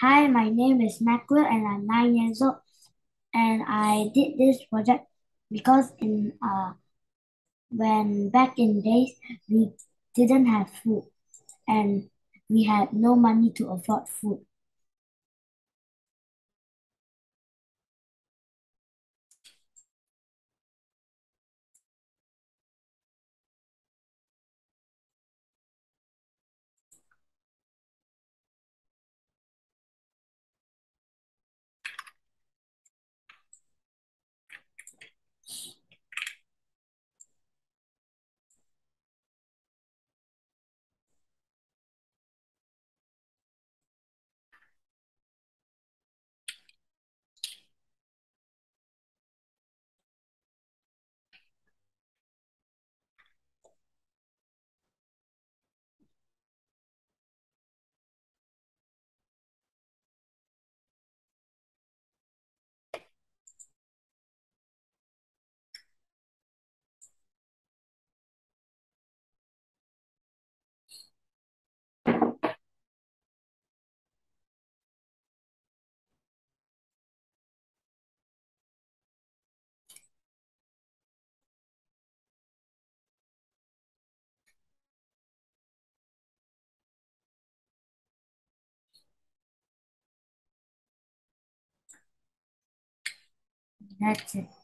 Hi, my name is Maxwell and I'm 9 years old. And I did this project because when back in days we didn't have food and we had no money to afford food. That's it.